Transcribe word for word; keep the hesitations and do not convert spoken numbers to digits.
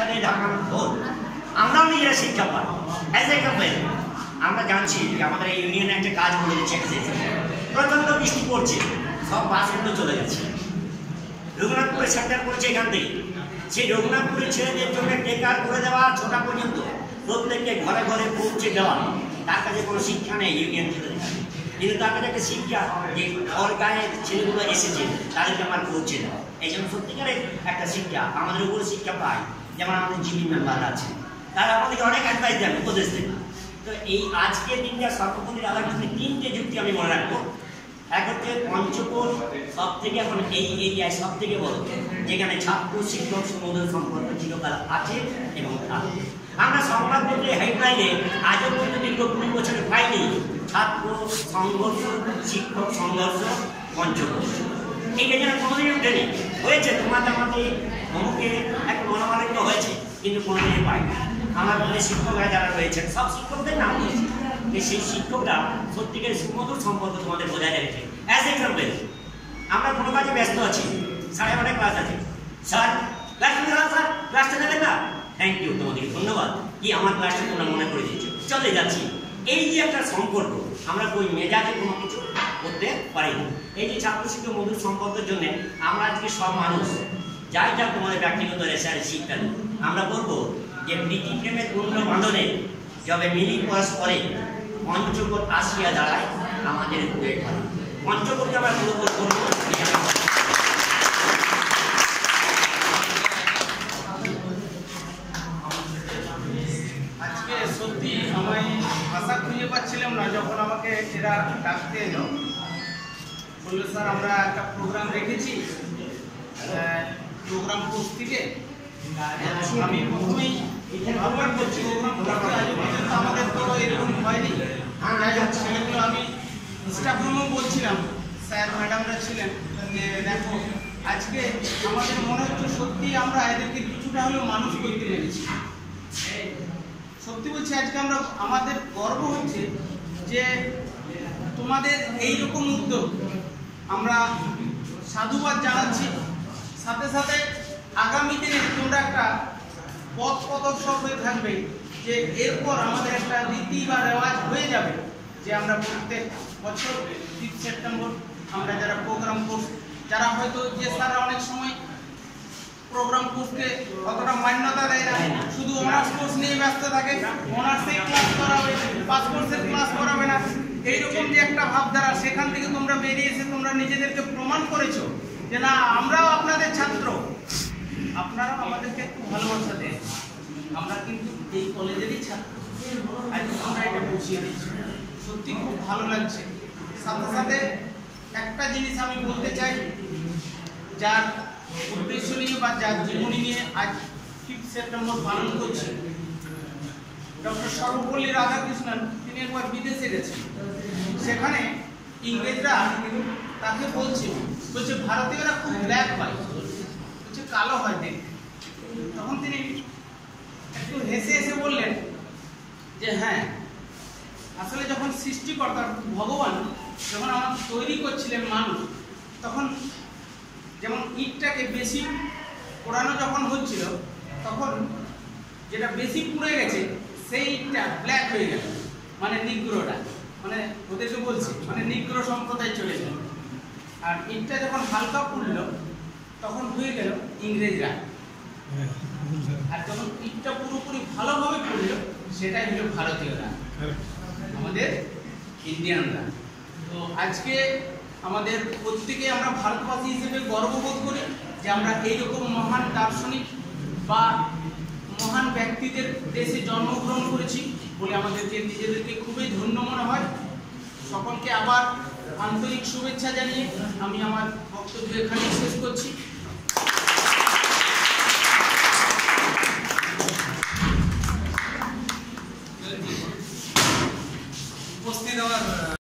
শিক্ষাতে ঢাকানো ভোট আমরাও নিজেরা শিক্ষা পাই। অ্যাজ এ কম্পেয়ার আমরা জানছি যে আমাদের এই ইউনিয়নে একটা কাজ বলে দিচ্ছে, প্রচণ্ড বৃষ্টি পড়ছে, সব বাসগুলো চলে গেছে। রঘুনাথপুরে সেন্টার করেছে এখান থেকে, সেই রঘুনাথপুরের ছেলেদের জন্য বেকার করে দেওয়া ছোটা পর্যন্ত প্রত্যেককে ঘরে ঘরে পৌঁছে দেওয়া, তার কাছে কোনো শিক্ষা নেই ইউনিয়ন থেকে, কিন্তু তার কাছে একটা শিক্ষা যে ঘর গায়ে ছেলেগুলো এসেছে তাদেরকে আমার পৌঁছে দেওয়া। এই জন্য সত্যিকারের একটা শিক্ষা আমাদের উপরে শিক্ষা পায়। যেমন আমাদের জিবি মেম্বার আছে, তারা আমাদেরকে অনেক অ্যাডভাইস দেন, উপদেশ দেন। তো এই আজকের দিনটা সর্বপল্লী রাধাকৃষ্ণের তিনটে যুক্তি আমি মনে রাখবো। এক হচ্ছে পঞ্চকোট সব থেকে এখন এই এরিয়ায় সব থেকে বড়, যেখানে ছাত্র শিক্ষক সমুদ্র সম্পর্ক চিরকাল আছে এবং থাকবে। আমরা সংবাদপত্রের হেডলাইনে আজও পর্যন্ত দীর্ঘ কুড়ি বছরে পাইনি ছাত্র সংঘর্ষ শিক্ষক সংঘর্ষ পঞ্চকোট, এইটা যেন কোনোদিন উঠেনি। হয়েছে তোমাদের আমাদের অমুকে এক মনোমালিন্য হয়েছে, কিন্তু কোনোদিনই পাইনি। আমার মধ্যে শিক্ষকরা যারা রয়েছেন সব শিক্ষকদের নাম রয়েছে, সেই শিক্ষকরা সত্যিকারের সুমধুর সম্পর্ক তোমাদের বজায় রেখেছে। অ্যাজ এক্সাম্পল আমরা কোনো কাজে ব্যস্ত আছি, সাড়ে বারোটায় ক্লাস আছে, স্যার ক্লাস নিতে না, স্যার ক্লাসটা নেবেন না, থ্যাংক ইউ, তোমাদেরকে ধন্যবাদ, কি আমার ক্লাসটা তোমরা মনে করে দিচ্ছ, চলে যাচ্ছি। এই যে একটা সম্পর্ক, আমরা ওই মেজাজে কোনো কিছু করতে পারি না। এই যে ছাত্র শিক্ষক মধুর সম্পর্কের জন্য আমরা আজকে সব মানুষ যাই যা তোমাদের ব্যক্তিগত রেশায় শিক্ষা দিই, আমরা বলবো যে প্রীতি প্রেমের পূর্ণ বাঁধনে যবে মিলি পরশ করে পঞ্চকোট আসিয়া দাঁড়ায় আমাদের দুয়ের ঘরে। পঞ্চকোটকে আমরা পুরোপুরি করবো। আজকে সত্যি আমি ভাষা খুঁজে পাচ্ছিলাম না, যখন আমাকে এরা ডাকতে এলো, বললো স্যার আমরা একটা প্রোগ্রাম রেখেছি প্রোগ্রাম কোর্স থেকে। আমি প্রথমেই ব্যবহার করছি প্রোগ্রাম আমাদের তো এরকম হয়নি, সেগুলো আমি স্টাফ রুমেও বলছিলাম, স্যার ম্যাডামরা ছিলেন, যে দেখো আজকে আমাদের মনে হচ্ছে সত্যি আমরা এদেরকে কিছুটা হলেও মানুষ করতে পেরেছি। সত্যি বলছি আজকে আমরা আমাদের গর্ব হচ্ছে যে তোমাদের এইরকম উদ্যোগ আমরা সাধুবাদ জানাচ্ছি। সাথে সাথে আগামী দিনে তোমরা একটা পথ প্রদর্শক হয়ে থাকবে, যে এরপর আমাদের একটা রীতি বা রেওয়াজ হয়ে যাবে যে আমরা প্রত্যেক বছর ফিফথ সেপ্টেম্বর আমরা যারা প্রোগ্রাম কোর্স, যারা হয়তো যে স্যাররা অনেক সময় প্রোগ্রাম কোর্সকে অতটা মান্যতা দেয় না, শুধু অনার্স কোর্স নিয়ে ব্যস্ত থাকে, অনার্সে ক্লাস করাবে, পাস কোর্সের ক্লাস করাবে না, এইরকম যে একটা ভাবধারা, সেখান থেকে তোমরা বেরিয়ে এসে তোমরা নিজেদেরকে প্রমাণ করেছো যে না আমরাও আপনাদের ছাত্র, আপনারাও আমাদেরকে একটু ভালোবাসা দেন, আমরা কিন্তু এই কলেজেরই ছাত্র। আজ আমরা এটা বুঝিয়ে দিচ্ছি, সত্যি খুব ভালো লাগছে। সাথে সাথে একটা জিনিস আমি বলতে চাই, যার উদ্দেশ্য নিয়ে বা যার জীবনী নিয়ে আজ ফিফথ সেপ্টেম্বর পালন করছি, ডক্টর সর্বপল্লী রাধাকৃষ্ণন, তিনি একবার বিদেশে গেছেন, সেখানে ইংরেজরা তাকে বলছে বলছে ভারতীয়রা খুব ব্ল্যাক হয়, বলছে কালো হয় দেখতে। তখন তিনি একটু হেসে হেসে বললেন যে হ্যাঁ, আসলে যখন সৃষ্টিকর্তা ভগবান যখন আমাদের তৈরি করছিলেন মানুষ, তখন যেমন ইটটাকে বেশি পোড়ানো যখন হচ্ছিল, তখন যেটা বেশি পুড়ে গেছে সেই ইটটা ব্ল্যাক হয়ে গেল, মানে নিগ্রোটা, মানে ওদেরকে বলছি মানে নিগ্রো সম্প্রদায় চলে গেল। আর ইটটা যখন হালকা পুড়ল তখন হয়ে গেল ইংরেজরা, আর যখন ইটটা পুরোপুরি ভালোভাবে পুড়ল সেটাই হলো ভারতীয়রা, আমাদের ইন্ডিয়ানরা। তো আজকে আমাদের প্রত্যেকে আমরা ভারতবাসী হিসেবে গর্ববোধ করি যে আমরা এইরকম মহান দার্শনিক বা মহান ব্যক্তিদের দেশে জন্মগ্রহণ করেছি বলে আমাদেরকে নিজেদেরকে খুবই ধন্য মনে হয়। সকলকে আবার আন্তরিক শুভেচ্ছা জানিয়ে আমি আমার বক্তব্য এখানেই শেষ করছি।